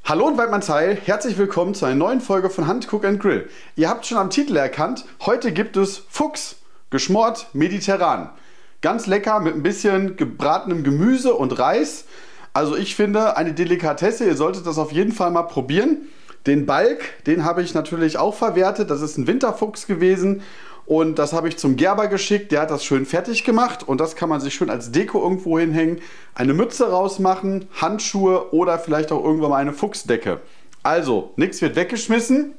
Hallo und Weidmannsheil, herzlich willkommen zu einer neuen Folge von Hunt Cook and Grill. Ihr habt schon am Titel erkannt, heute gibt es Fuchs, geschmort mediterran. Ganz lecker mit ein bisschen gebratenem Gemüse und Reis. Also ich finde eine Delikatesse, ihr solltet das auf jeden Fall mal probieren. Den Balk, den habe ich natürlich auch verwertet, das ist ein Winterfuchs gewesen. Und das habe ich zum Gerber geschickt, der hat das schön fertig gemacht und das kann man sich schön als Deko irgendwo hinhängen, eine Mütze rausmachen, Handschuhe oder vielleicht auch irgendwann mal eine Fuchsdecke. Also, nichts wird weggeschmissen.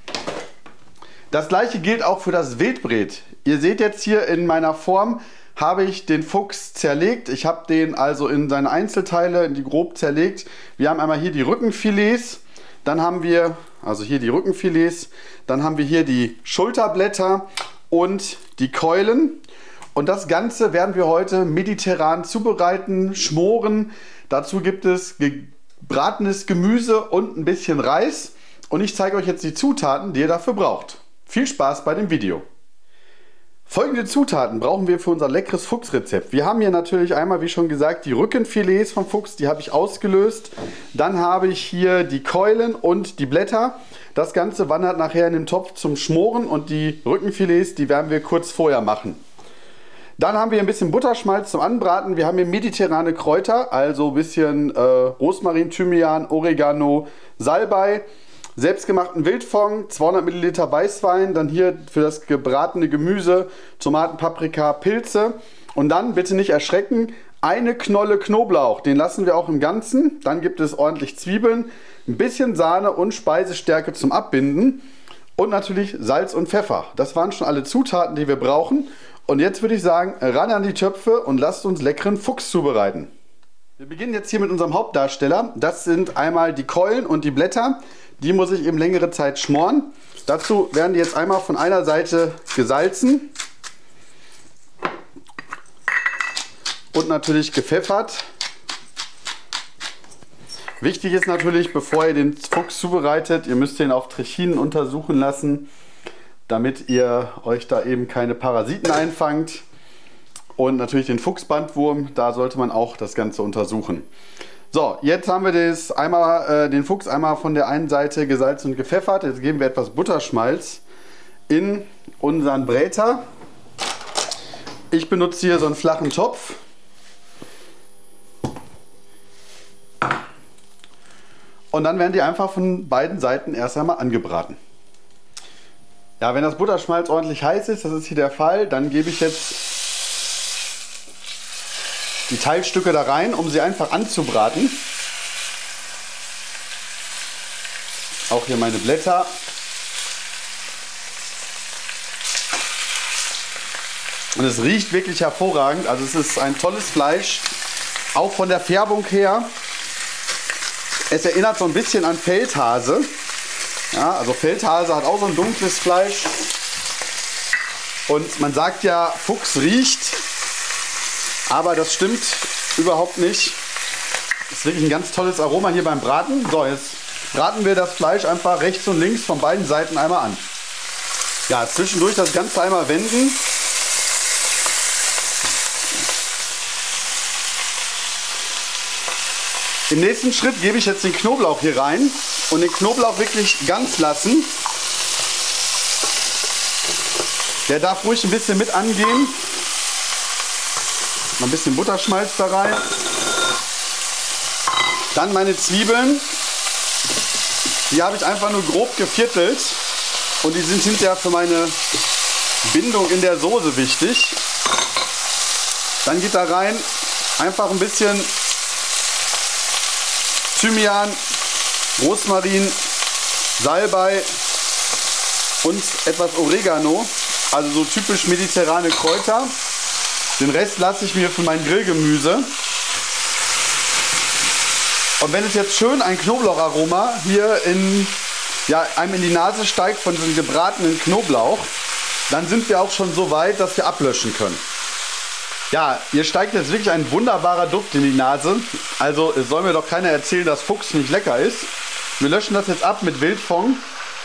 Das gleiche gilt auch für das Wildbret. Ihr seht jetzt hier in meiner Form, habe ich den Fuchs zerlegt. Ich habe den also in seine Einzelteile, in die grob zerlegt. Wir haben einmal hier die Rückenfilets, dann haben wir, also hier die Rückenfilets, dann haben wir hier die Schulterblätter und die Keulen. Und das Ganze werden wir heute mediterran zubereiten, schmoren. Dazu gibt es gebratenes Gemüse und ein bisschen Reis. Und ich zeige euch jetzt die Zutaten, die ihr dafür braucht. Viel Spaß bei dem Video. Folgende Zutaten brauchen wir für unser leckeres Fuchsrezept. Wir haben hier natürlich einmal, wie schon gesagt, die Rückenfilets vom Fuchs, die habe ich ausgelöst. Dann habe ich hier die Keulen und die Blätter. Das Ganze wandert nachher in den Topf zum Schmoren und die Rückenfilets, die werden wir kurz vorher machen. Dann haben wir ein bisschen Butterschmalz zum Anbraten. Wir haben hier mediterrane Kräuter, also ein bisschen Rosmarin, Thymian, Oregano, Salbei. Selbstgemachten Wildfond, 200 Milliliter Weißwein, dann hier für das gebratene Gemüse, Tomaten, Paprika, Pilze und dann, bitte nicht erschrecken, eine Knolle Knoblauch, den lassen wir auch im Ganzen. Dann gibt es ordentlich Zwiebeln, ein bisschen Sahne und Speisestärke zum Abbinden und natürlich Salz und Pfeffer. Das waren schon alle Zutaten, die wir brauchen. Und jetzt würde ich sagen, ran an die Töpfe und lasst uns leckeren Fuchs zubereiten. Wir beginnen jetzt hier mit unserem Hauptdarsteller. Das sind einmal die Keulen und die Blätter. Die muss ich eben längere Zeit schmoren. Dazu werden die jetzt einmal von einer Seite gesalzen und natürlich gepfeffert. Wichtig ist natürlich, bevor ihr den Fuchs zubereitet, ihr müsst den auf Trichinen untersuchen lassen, damit ihr euch da eben keine Parasiten einfangt. Und natürlich den Fuchsbandwurm, da sollte man auch das Ganze untersuchen. So, jetzt haben wir den Fuchs einmal von der einen Seite gesalzen und gepfeffert. Jetzt geben wir etwas Butterschmalz in unseren Bräter. Ich benutze hier so einen flachen Topf. Und dann werden die einfach von beiden Seiten erst einmal angebraten. Ja, wenn das Butterschmalz ordentlich heiß ist, das ist hier der Fall, dann gebe ich jetzt die Teilstücke da rein, um sie einfach anzubraten. Auch hier meine Blätter. Und es riecht wirklich hervorragend. Also es ist ein tolles Fleisch, auch von der Färbung her. Es erinnert so ein bisschen an Feldhase. Ja, also Feldhase hat auch so ein dunkles Fleisch. Und man sagt ja, Fuchs riecht. Aber das stimmt überhaupt nicht. Das ist wirklich ein ganz tolles Aroma hier beim Braten. So, jetzt braten wir das Fleisch einfach rechts und links von beiden Seiten einmal an. Ja, zwischendurch das Ganze einmal wenden. Im nächsten Schritt gebe ich jetzt den Knoblauch hier rein und den Knoblauch wirklich ganz lassen. Der darf ruhig ein bisschen mit angehen. Noch ein bisschen Butterschmalz da rein. Dann meine Zwiebeln. Die habe ich einfach nur grob geviertelt. Und die sind hinterher für meine Bindung in der Soße wichtig. Dann geht da rein einfach ein bisschen Thymian, Rosmarin, Salbei und etwas Oregano. Also so typisch mediterrane Kräuter. Den Rest lasse ich mir für mein Grillgemüse. Und wenn es jetzt schön ein Knoblaucharoma hier einem in die Nase steigt von diesem gebratenen Knoblauch, dann sind wir auch schon so weit, dass wir ablöschen können. Ja, hier steigt jetzt wirklich ein wunderbarer Duft in die Nase. Also es soll mir doch keiner erzählen, dass Fuchs nicht lecker ist. Wir löschen das jetzt ab mit Wildfond.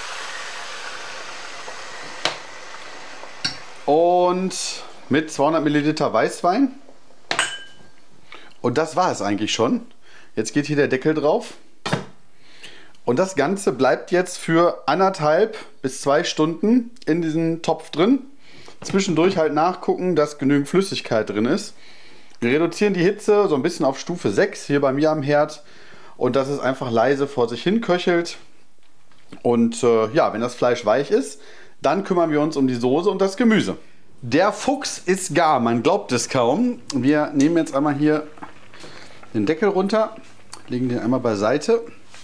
Und mit 200 Milliliter Weißwein. Und das war es eigentlich schon. Jetzt geht hier der Deckel drauf. Und das Ganze bleibt jetzt für 1,5 bis 2 Stunden in diesem Topf drin. Zwischendurch halt nachgucken, dass genügend Flüssigkeit drin ist. Wir reduzieren die Hitze so ein bisschen auf Stufe 6 hier bei mir am Herd. Und dass es einfach leise vor sich hin köchelt. Und ja, wenn das Fleisch weich ist, dann kümmern wir uns um die Soße und das Gemüse. Der Fuchs ist gar, man glaubt es kaum. Wir nehmen jetzt einmal hier den Deckel runter, legen den einmal beiseite.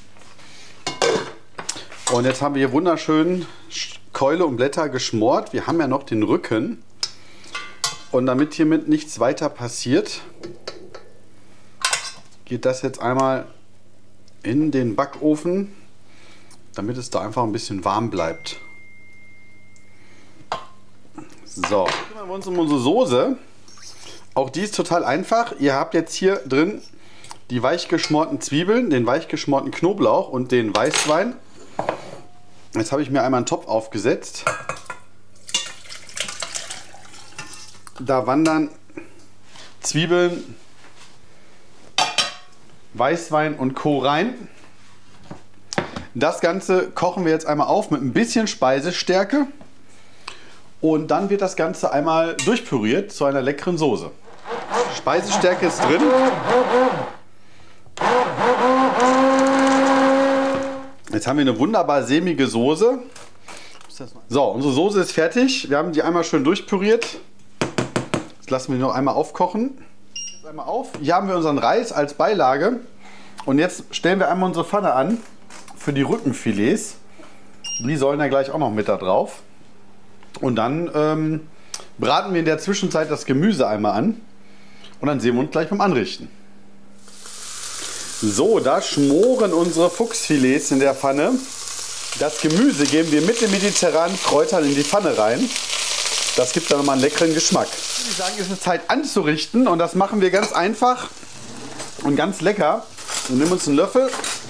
Und jetzt haben wir hier wunderschön Keule und Blätter geschmort. Wir haben ja noch den Rücken. Und damit hiermit nichts weiter passiert, geht das jetzt einmal in den Backofen, damit es da einfach ein bisschen warm bleibt. So, kümmern wir uns um unsere Soße. Auch die ist total einfach. Ihr habt jetzt hier drin die weich geschmorten Zwiebeln, den weich geschmorten Knoblauch und den Weißwein. Jetzt habe ich mir einmal einen Topf aufgesetzt. Da wandern Zwiebeln, Weißwein und Co. rein. Das Ganze kochen wir jetzt einmal auf mit ein bisschen Speisestärke. Und dann wird das Ganze einmal durchpüriert zu einer leckeren Soße. Speisestärke ist drin. Jetzt haben wir eine wunderbar sämige Soße. So, unsere Soße ist fertig. Wir haben die einmal schön durchpüriert. Jetzt lassen wir die noch einmal aufkochen. Jetzt einmal auf. Hier haben wir unseren Reis als Beilage. Und jetzt stellen wir einmal unsere Pfanne an für die Rückenfilets. Die sollen ja gleich auch noch mit da drauf. Und dann braten wir in der Zwischenzeit das Gemüse einmal an. Und dann sehen wir uns gleich beim Anrichten. So, da schmoren unsere Fuchsfilets in der Pfanne. Das Gemüse geben wir mit den mediterranen Kräutern in die Pfanne rein. Das gibt dann nochmal einen leckeren Geschmack. Ich würde sagen, es ist Zeit anzurichten. Und das machen wir ganz einfach und ganz lecker. Wir nehmen uns einen Löffel.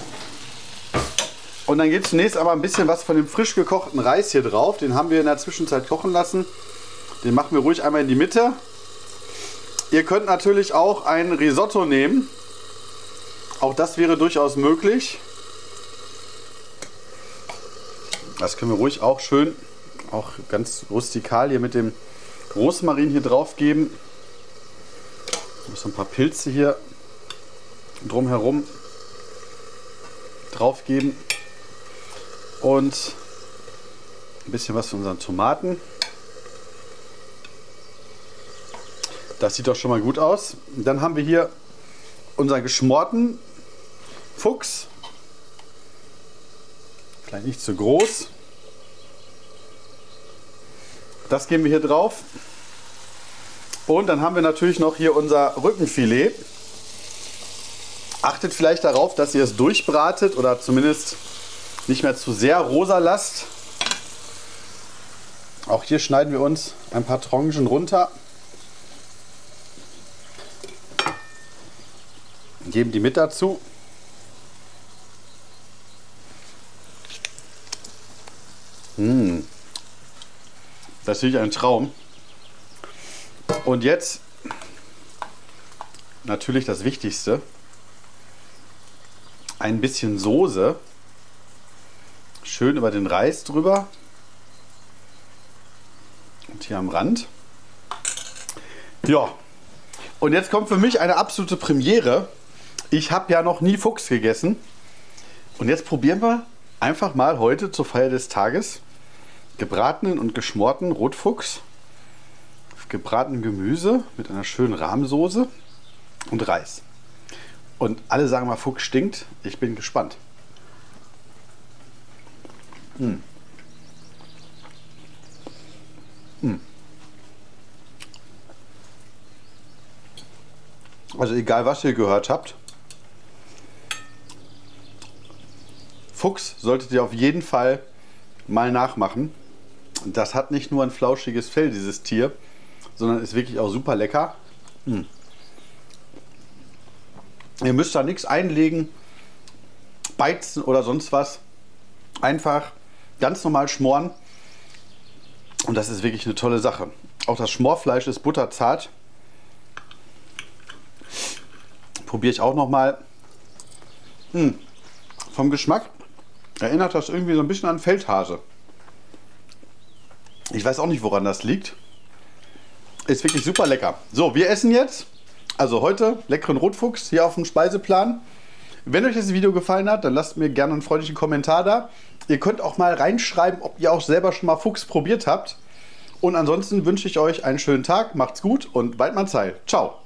Und dann geht zunächst aber ein bisschen was von dem frisch gekochten Reis hier drauf. Den haben wir in der Zwischenzeit kochen lassen. Den machen wir ruhig einmal in die Mitte. Ihr könnt natürlich auch ein Risotto nehmen. Auch das wäre durchaus möglich. Das können wir ruhig auch schön, auch ganz rustikal hier mit dem Rosmarin hier drauf geben. So ein paar Pilze hier drumherum drauf geben. Und ein bisschen was von unseren Tomaten. Das sieht doch schon mal gut aus. Dann haben wir hier unseren geschmorten Fuchs. Vielleicht nicht zu groß. Das geben wir hier drauf. Und dann haben wir natürlich noch hier unser Rückenfilet. Achtet vielleicht darauf, dass ihr es durchbratet oder zumindest nicht mehr zu sehr rosa lasst. Auch hier schneiden wir uns ein paar Tranchen runter. Geben die mit dazu. Das ist natürlich ein Traum. Und jetzt natürlich das Wichtigste. Ein bisschen Soße. Schön über den Reis drüber. Und hier am Rand. Ja. Und jetzt kommt für mich eine absolute Premiere. Ich habe ja noch nie Fuchs gegessen. Und jetzt probieren wir einfach mal heute zur Feier des Tages gebratenen und geschmorten Rotfuchs, gebratenem Gemüse mit einer schönen Rahmsoße und Reis. Und alle sagen mal, Fuchs stinkt. Ich bin gespannt. Also egal, was ihr gehört habt, Fuchs solltet ihr auf jeden Fall mal nachmachen. Das hat nicht nur ein flauschiges Fell, dieses Tier, sondern ist wirklich auch super lecker. Ihr müsst da nichts einlegen, beizen oder sonst was. Einfach ganz normal schmoren. Und das ist wirklich eine tolle Sache. Auch das Schmorfleisch ist butterzart. Probiere ich auch noch mal. Vom Geschmack Erinnert das irgendwie so ein bisschen an Feldhase. Ich weiß auch nicht, woran das liegt. Ist wirklich super lecker. So, wir essen jetzt, also heute, leckeren Rotfuchs hier auf dem Speiseplan. Wenn euch das Video gefallen hat, dann lasst mir gerne einen freundlichen Kommentar da. Ihr könnt auch mal reinschreiben, ob ihr auch selber schon mal Fuchs probiert habt. Und ansonsten wünsche ich euch einen schönen Tag, macht's gut und Weidmanns Heil. Ciao.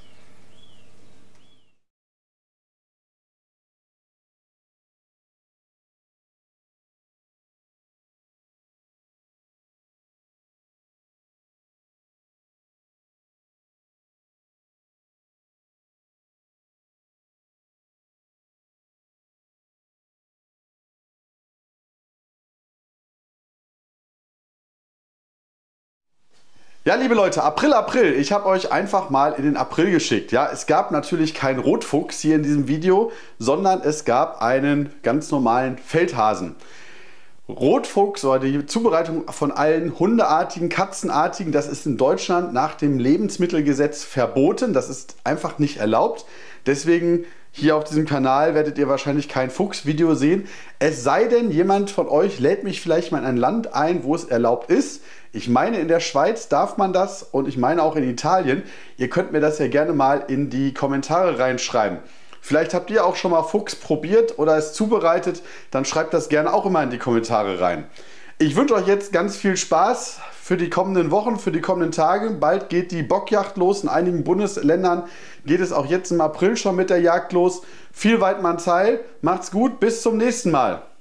Ja, liebe Leute, April, ich habe euch einfach mal in den April geschickt. Ja, es gab natürlich keinen Rotfuchs hier in diesem Video, sondern es gab einen ganz normalen Feldhasen. Rotfuchs oder die Zubereitung von allen hundeartigen, katzenartigen, das ist in Deutschland nach dem Lebensmittelgesetz verboten. Das ist einfach nicht erlaubt. Deswegen hier auf diesem Kanal werdet ihr wahrscheinlich kein Fuchsvideo sehen. Es sei denn, jemand von euch lädt mich vielleicht mal in ein Land ein, wo es erlaubt ist. Ich meine, in der Schweiz darf man das und ich meine auch in Italien. Ihr könnt mir das ja gerne mal in die Kommentare reinschreiben. Vielleicht habt ihr auch schon mal Fuchs probiert oder es zubereitet, dann schreibt das gerne auch immer in die Kommentare rein. Ich wünsche euch jetzt ganz viel Spaß für die kommenden Wochen, für die kommenden Tage. Bald geht die Bockjagd los. In einigen Bundesländern geht es auch jetzt im April schon mit der Jagd los. Viel Weidmanns Heil. Macht's gut, bis zum nächsten Mal.